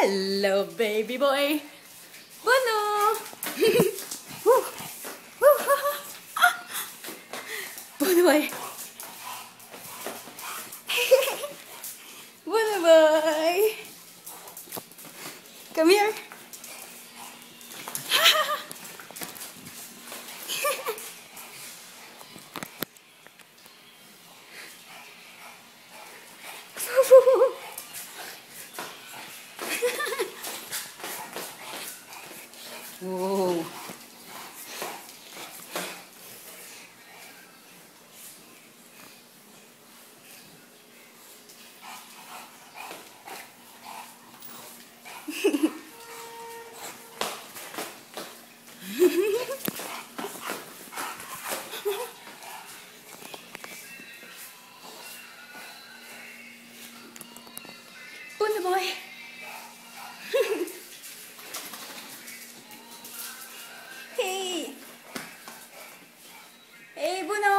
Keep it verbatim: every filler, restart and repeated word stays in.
Hello, baby boy. Bono. Woo. Woo. Bono boy. Bono boy. Come here. Whoa. Bono boy. Hey. Hey, Bono.